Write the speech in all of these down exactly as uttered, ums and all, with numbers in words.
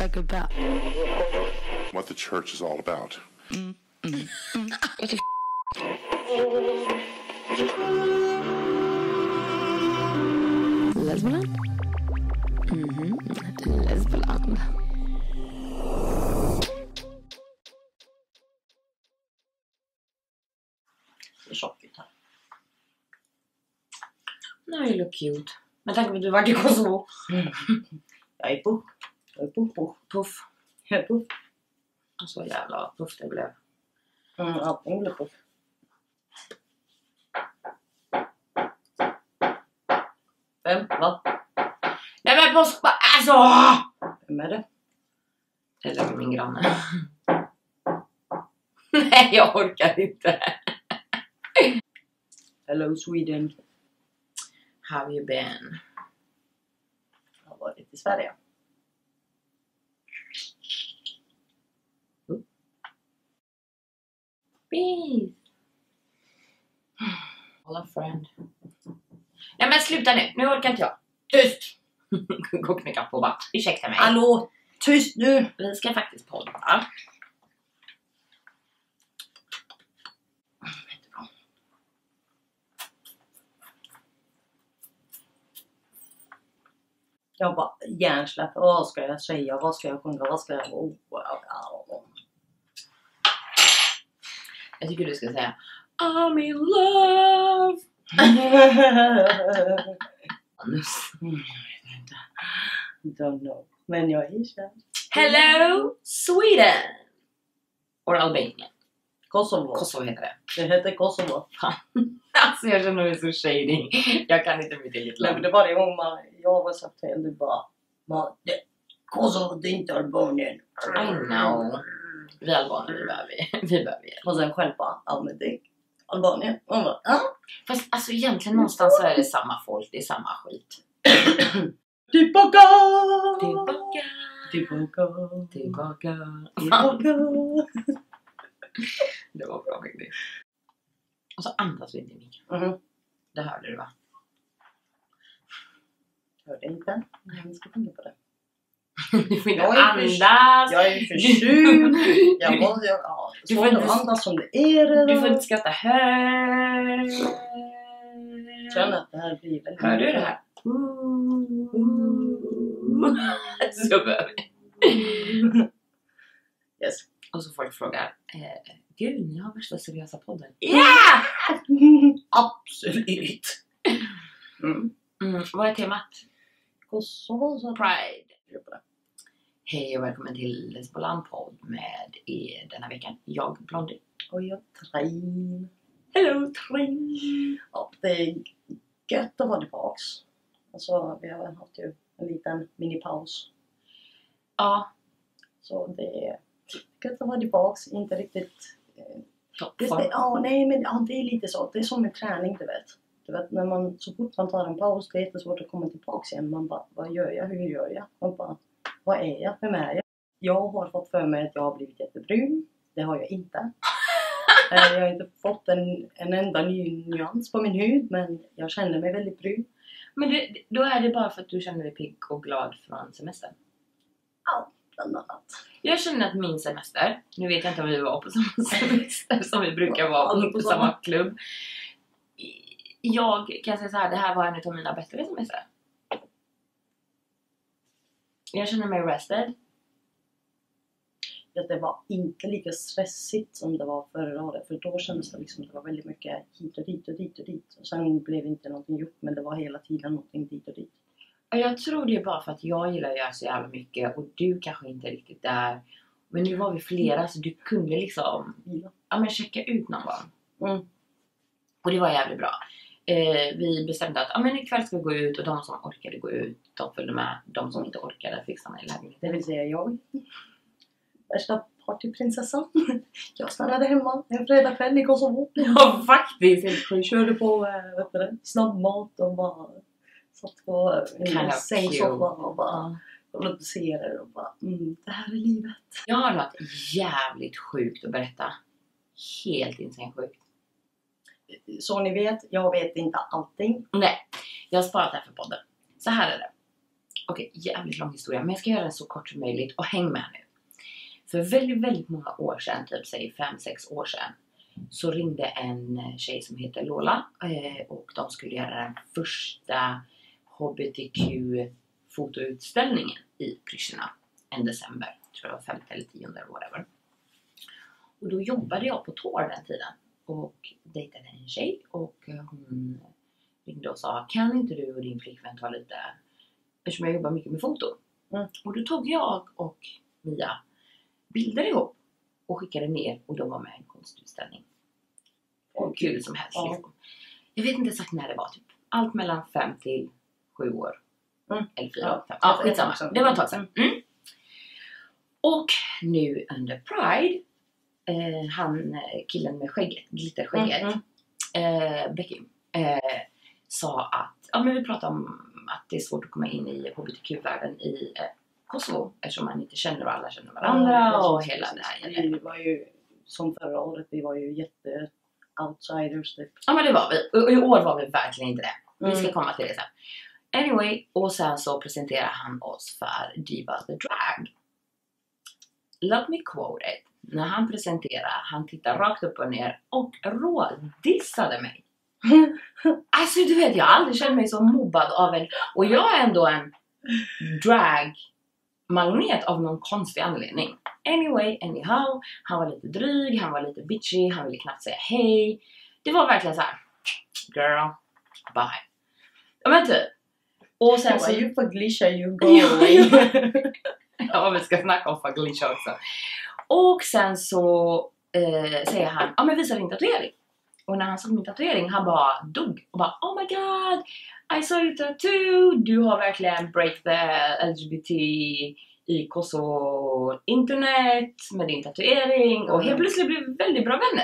psychopath. What the church is all about. Mm, mm, mm. Lesboland? Mhm, Lesboland. Det är tjockigt här. No, you look cute. Men tänk om du var i Kosovo. Mm. Jag är puff. Jag är puff, puff. Puff. Jag är puff. Så jävla puff det blev. Mm, allting blir puff. Vem? Va? Nej men påsk... Alltså! Vem är det? Eller min granne. Nej, jag orkar inte. Hello Sweden. How have you been? Jag har varit i Sverige. Peace. All a friend. Nej men sluta nu, nu orkar inte jag. Tyst! Gå och knäcka på bara. Ursäkta mig. Hallå! Tyst nu! Vi ska faktiskt podda. Jag bara hjärnsläpp. Vad ska jag säga? Vad ska jag sjunga? Vad ska jag... Oh, wow, wow. Jag tycker du ska säga I'm in love. Don't know. Men jag är kär. Hello Sweden. Or Albania. Kosovo. Kosovo heter det. Det heter Kosovo. Alltså jag känner mig så shady. Jag kan inte mitt eget Nej, men land. det var det gång man, jag var sagt till du bara, man, det, Kosovo, det är inte Albanien. I know. Vi albaner, vi behöver vi behöver er. Och sen själv bara, ja men det är Albanien. Man bara, ja. Fast alltså egentligen någonstans så är det samma folk, det är samma skit. Tillbaka! Tillbaka. Tillbaka! Tillbaka. Tillbaka! Det var bra faktiskt. Och så andas vi inte mycket. Mhm. Det hörde du va? Hörde inte. Jag ska tänka på det. Du får inte Jag är för- andas. Jag är förtjust. Jag måste, jag, ja. Du Så får får inte- andas som det är redan. Du får inte skratta högt. Känner att det här blir väldigt... Hör du det här? Så behöver vi. Yes. Och så folk frågar, eh, gud, ni har värsta seriösa podden. Ja! Absolut. Mm. Mm, vad är temat? Kosovo så Pride. Hej och välkommen till Lesboland podd med er denna veckan. Jag, Blondie. Och jag train. Hello, Train. Ja, det är gött att vara tillbaks. Alltså, vi har haft ju en liten minipaus. Ja, Så det är gött att vara tillbaks. Inte riktigt... Eh, toppform. det, ja, nej, men ja, det är lite så. Det är som en träning, du vet. Du vet, när man, så fort man tar en paus, det är jättesvårt att komma tillbaks igen. Man bara, vad gör jag? Hur gör jag? Man bara, vad är jag? Vem är jag? Jag har fått för mig att jag har blivit jättebrun. Det har jag inte. Jag har inte fått en, en enda ny nyans på min hud, men jag känner mig väldigt brun. Men det, då är det bara för att du känner dig pigg och glad från semestern. Ja, bland annat. Jag känner att min semester, nu vet jag inte om vi var på samma semester som vi brukar vara Ja, på, på samma samma. klubb. Jag kan säga så här, det här var en av mina bättre semester. Jag känner mig rested. Att det var inte lika stressigt som det var förra året. För då kändes det liksom att det var väldigt mycket hit och dit och dit och dit. Och sen blev inte någonting gjort, men det var hela tiden någonting dit och dit. Och jag tror det är bara för att jag gillar att göra så jävla mycket och du kanske inte är riktigt där. Men nu var vi flera så du kunde liksom Vila. ja, men checka ut någon gång. Mm. Och det var jävligt bra. Eh, vi bestämde att ja, men ikväll ska vi gå ut och de som orkade gå ut, de följde med. De som inte orkade fick stanna i lägenheten. Det vill säga jag. Värsta partyprinsessan. Jag stannade hemma en fredagkväll i Kosovo. Ja, faktiskt. Helt sjukt. Körde på äh, vet du det, snabbmat och bara satt på en Kind of sängsoffa cute. och bara kollade på serier och bara mm, det här är livet. Jag har något jävligt sjukt att berätta. Helt insane sjukt. Så ni vet, jag vet inte allting. Nej, jag har sparat det här för podden. Så här är det. Okej, jävligt lång historia. Men jag ska göra den så kort som möjligt. Och häng med nu. För väldigt, väldigt många år sedan, typ säg fem sex år sedan, så ringde en tjej som heter Lola. Eh, och de skulle göra den första H B T Q-fotoutställningen i Pristina. En december. Jag tror det var femte eller tionde eller whatever. Och då jobbade jag på Tor den tiden. Och dejtade en tjej. Och hon ringde och sa, kan inte du och din flickvän ta lite... Eftersom jag jobbar mycket med foto. Mm. Och då tog jag och Mia bilder ihop. Och skickade ner. Och de var med i en konstutställning. Och kul som helst. Ja. Liksom. Jag vet inte exakt när det var. Typ allt mellan fem till sju år. Mm. Eller fyra. Ja, fem. Ja, det är skitsamma. också. Det var ett tag sedan. Mm. Och nu under Pride. Eh, han, killen med skägget. Glitterskägget. Mm, mm. Eh, Becky. Eh, sa att. Ja, men vi pratade om att det är svårt att komma in i H B T Q-världen i eh, Kosovo. Eftersom man inte känner och alla känner varandra. Ja, och precis, hela precis. det här. Vi var ju, som förra året, vi var ju jätte outsiders typ. Ja, men det var vi. Och i år var vi verkligen inte det. Vi ska Mm. komma till det sen. Anyway, och sen så presenterar han oss för Diva the Drag. Let me quote it. När han presenterar, han tittar rakt upp och ner och rådissade mig. Alltså du vet, jag har aldrig känt mig så mobbad av en... Och jag är ändå en drag-magnet av någon konstig anledning. Anyway, anyhow. Han var lite dryg, han var lite bitchy, han ville knappt säga hej. Det var verkligen så här: girl, bye. Ja men typ. Och sen så... Why you faglisha, you go away. Ja, vi ska snacka om faglisha också. Och sen så eh, säger han, ja men visa din tatuering. Och när han såg min tatuering, han bara dog. Och bara, oh my god, I saw your tattoo. Du har verkligen break the L G B T i Kosovo internet med din tatuering. Och helt plötsligt blev vi väldigt bra vänner.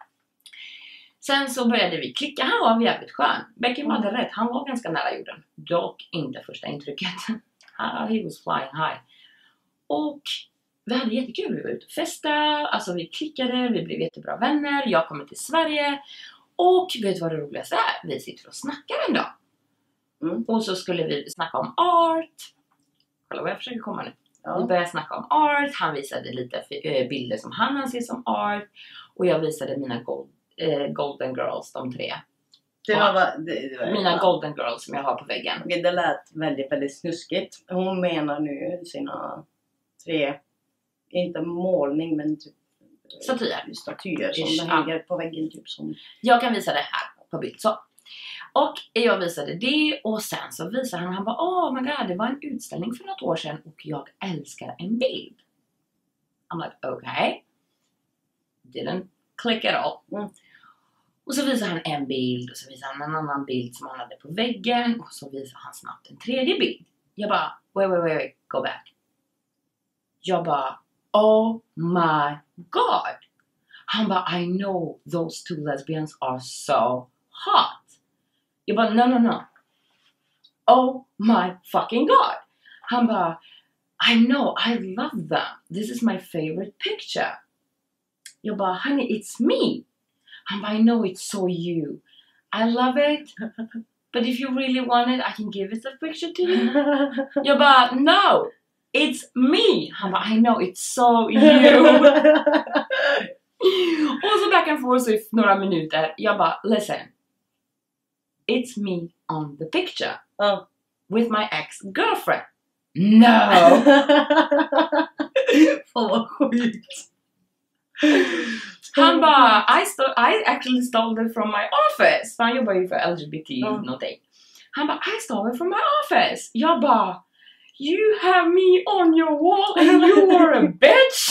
Sen så började vi klicka. Han var jävligt skön. Beckham hade rätt. Han var ganska nära jorden. Dock inte första intrycket. He was flying high. Och vi hade jättekul. Vi var ute och festade. Alltså vi klickade. Vi blev jättebra vänner. Jag kom till Sverige. Och vet du vad det roligaste är? Vi sitter och snackar en dag. Mm. Och så skulle vi snacka om art. Kolla vad jag försöker komma nu. Ja. Vi började snacka om art. Han visade lite äh, bilder som han anser som art. Och jag visade mina gold, äh, golden girls, de tre. Det var, va- det, det var, Mina ja. golden girls som jag har på väggen. Okej, det lät väldigt, väldigt snuskigt. Hon menar nu sina tre, inte målning men typ Statyer. statyer som Ish, hänger på väggen typ som... Jag kan visa det här på bild så. Och jag visade det och sen så visade han, han bara, oh my god, det var en utställning för något år sedan och jag älskar en bild. I'm like, okay. Didn't click at all. Mm. Och så visade han en bild och så visade han en annan bild som han hade på väggen och så visade han snabbt en tredje bild. Jag bara, wait, wait, wait, wait, go back. Jag bara, oh my god. Han bara, I know those two lesbians are so hot. Jag bara, no, no, no. Oh my fucking god. Han bara, I know, I love them. This is my favorite picture. Jag bara, honey, it's me. Han bara, I know it's so you. I love it. But if you really want it, I can give it a picture to you. Jag bara, no. It's me. Han bara, I know, it's so you. Och så back and forth i några minuter. Jag bara, listen. It's me on the picture. Oh. With my ex-girlfriend. No. Fan vad sjukt. Han bara, I, sto- I actually stole it from my office. Han jobbar ju för L G B T Mm. någonting. Han bara, I stole it from my office. Jag bara, you have me on your wall and you are a bitch.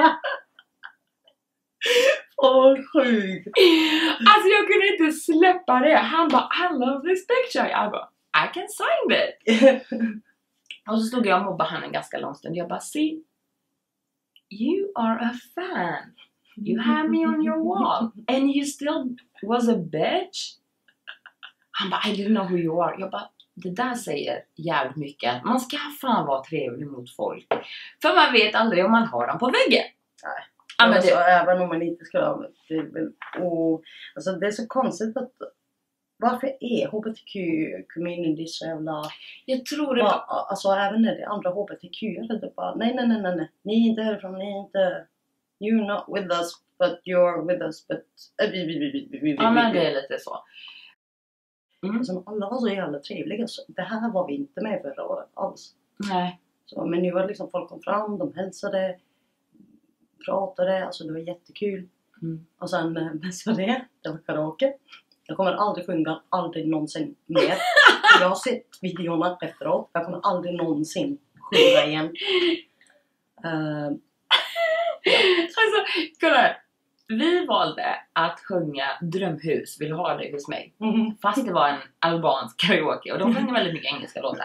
Åh vad sjukt. Alltså jag kunde inte släppa det. Han bara, I love this picture. Jag bara, I can sign it. Och så stod jag och mobbade han en ganska lång stund. Jag bara, see, you are a fan. You have me on your wall. And you still was a bitch. Han bara, I didn't know who you are. Jag bara, det där säger jävligt mycket. Man ska fan vara trevlig mot folk. För man vet aldrig om man har dem på väggen. Nej. Ja, men alltså, det, även om man inte ska ha det är väl, oh, alltså det är så konstigt att varför är H B T Q-community så jävla... Jag tror det Ja, var... alltså även när det är andra H B T Q är det bara nej, nej, nej, nej, nej. Ni är inte härifrån, ni är inte... You're not with us, but you're with us, but... Ja, men det är lite så. Mm. Alltså, alla var så jävla trevliga. Så det här var vi inte med förra året alls. Nej. Så, men nu var det liksom, folk kom fram, de hälsade, pratade, alltså det var jättekul. Mm. Och sen mest var det, det var karaoke. Jag kommer aldrig sjunga, aldrig någonsin mer. Jag har sett videorna efteråt, jag kommer aldrig någonsin sjunga igen. Uh, Alltså, kolla här. Vi valde att sjunga Drömhus, vill du ha dig hos mig? mm. Fast det var en albansk karaoke och de sjunger väldigt mycket engelska låtar.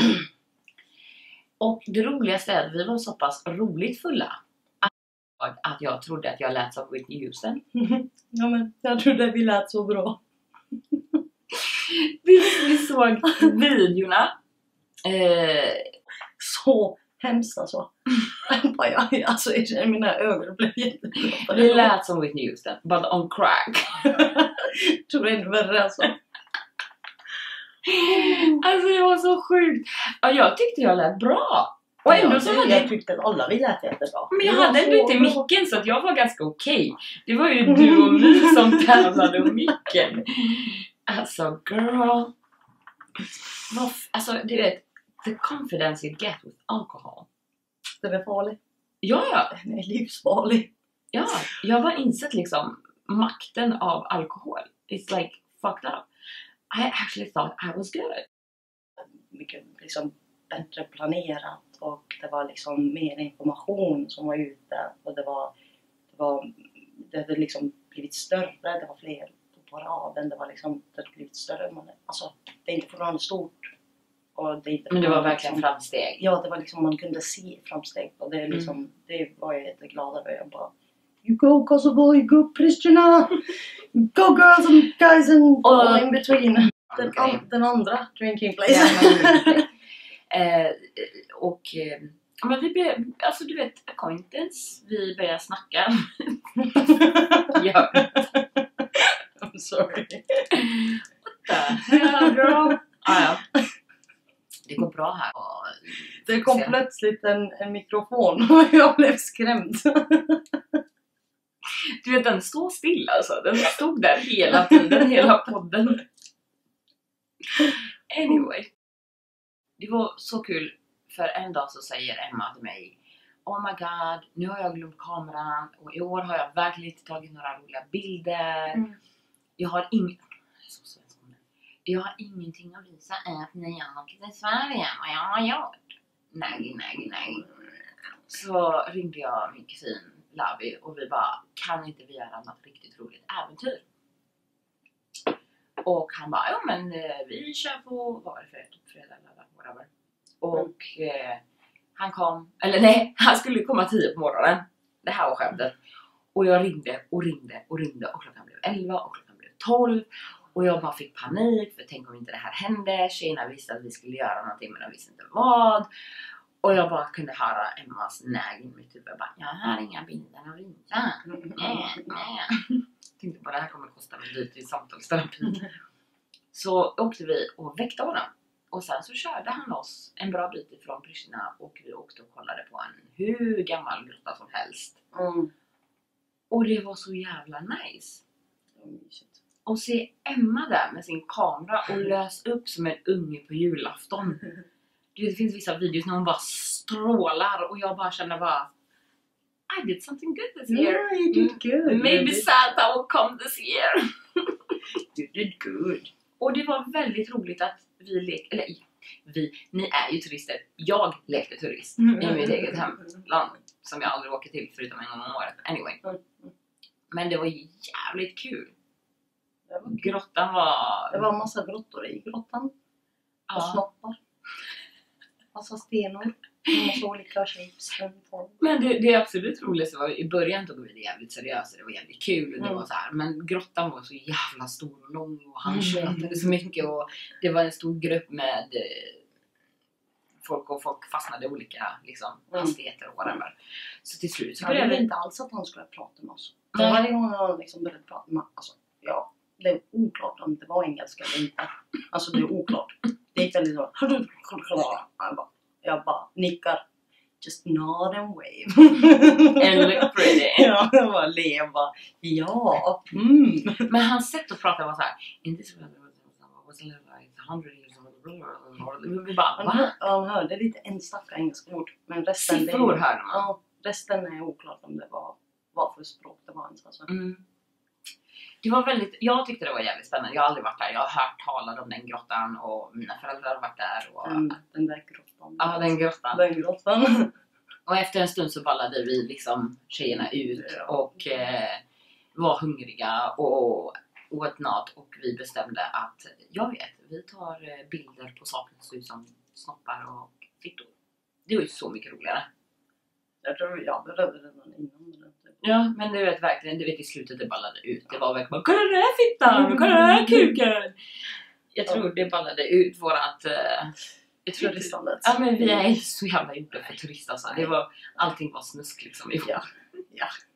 Och det roligaste är att vi var så pass roligt fulla att, att jag trodde att jag lät som Whitney Houston. Ja, men jag trodde vi lät så bra. Vi, vi såg videorna. Eh, Så hemskt alltså. Jag, alltså mina ögon blev jättebra. vi lät som Whitney Houston, but on crack. Tror det är inte värre alltså. Alltså det var så sjukt. Ja, jag tyckte jag lät bra. Och ändå jag, så hade jag tyckte att alla vi lät jättebra. Men jag Det var hade ändå så inte bra. micken så att jag var ganska okej. Det var ju du och mig som tävlade om micken. Alltså girl. Vad f- alltså du vet, the confidence you get with alcohol. Det är farligt. Ja, ja. Den är livsfarlig. Ja, jag har bara insett liksom makten av alkohol. It's like fucked up. I actually thought I was good. Mycket liksom bättre planerat och det var liksom mer information som var ute och det var det var det hade liksom blivit större, det var fler på raden, det var liksom det hade blivit större. Man, alltså det är inte fortfarande stort och det är inte Men det var verkligen liksom, framsteg. ja, det var liksom man kunde se framsteg och det är liksom Mm. det var jag jätteglad över. Jag bara you go Kosovo, you go Pristina, go girls and guys and Och- all in between. Den, Okej. an, den andra drinking place. Ja, men- eh, och eh, men vi blev, alltså du vet, acquaintance, vi började snacka. Ja. I'm sorry. Ja, girl. Ah, ja. Det går bra här. Och, Det kom plötsligt en, en mikrofon och jag blev skrämd. du vet, den står still alltså. Den stod där hela tiden, hela podden. Anyway. Det var så kul. För en dag så säger Emma till mig: oh my god, nu har jag glömt kameran. Och i år har jag verkligen inte tagit några roliga bilder. Mm. Jag har ing... så svensk hon är. Jag har ingenting att visa att när jag åker till Sverige vad jag har gjort. Nej, nej, nej. Så ringde jag min kusin Lavi och vi bara, kan inte vi göra något riktigt roligt äventyr? Och han bara, ja men eh, vi kör på, vad var det för ett fredag eller whatever. Och eh, han kom, eller nej, han skulle komma tio på morgonen. Det här var skämtet. Och jag ringde och ringde och ringde och klockan blev elva och klockan blev tolv. Och jag bara fick panik för tänk om inte det här hände. Tjejerna visste att vi skulle göra någonting men de visste inte vad. Och jag bara kunde höra Emmas näg i mitt huvud. Jag bara, jag har inga bilder att visa. Nej, nej. Tänkte bara, det här kommer kosta mig dyrt i samtalsterapi. Så åkte vi och väckte honom. Och sen så körde han oss en bra bit ifrån Pristina. Och vi åkte och kollade på en hur gammal grotta som helst. Mm. Och det var så jävla nice. Och se Emma där med sin kamera och lös upp som en unge på julafton. Det finns vissa videos när hon bara strålar och jag bara känner bara I did something good this year. Yeah, you did good. Maybe Santa will come this year. You did good. Och det var väldigt roligt att vi lekte, eller vi, ni är ju turister. Jag lekte turist i mitt eget hemland som jag aldrig åker till förutom en gång om året. Anyway. Men det var jävligt kul. Det var, Grottan var... det var en massa grottor i grottan. Och ja. snoppar. Massa stenar. En massa olika shapes. Men det, det absolut roligaste var i början tog vi det jävligt seriöst. Det var jävligt kul och det Mm. var så här. Men grottan var så jävla stor och lång och han Mm. tjötade så mycket. Och det var en stor grupp med eh, folk och folk fastnade i olika liksom, Mm. hastigheter och whatever. Så till slut så Jag ville började inte alls att han skulle prata med oss. Så Nej. varje gång han liksom började prata med alltså, ja, det är oklart om det var engelska eller inte. Alltså det är oklart. Det gick väldigt så. Jag bara, jag bara nickar. Just nod and wave. And look pretty. Ja, jag bara leva. Ja. Mm. Men hans sätt att prata var så här. In this was a little like a hundred years old. Vi bara, Han, va? hör, han hörde lite enstaka engelska ord. Men resten... Siffror det, hörde man. Ja, resten är oklart om det var vad för språk det var ens. Alltså. Mm. Det var väldigt, jag tyckte det var jävligt spännande. Jag har aldrig varit där. Jag har hört talas om den grottan och mina föräldrar har varit där. Och, Den, den där grottan. ja, den grottan. Den grottan. Och efter en stund så ballade vi liksom tjejerna ut Ja. och eh, var hungriga och åt mat. Och vi bestämde att, jag vet, vi tar eh, bilder på saker som ser ut som snoppar och fittor. Det var ju så mycket roligare. Jag tror jag behövde den innan. Den. Ja, men du vet verkligen, du vet i slutet det ballade ut. Det var verkligen bara, kolla den här fittan, kolla den här kuken. Jag tror det ballade ut vårat... Uh, jag tror Turistandet. Ja, men vi är inte så jävla gjorda för turister alltså. Det var, allting var snusk liksom. Ja, ja.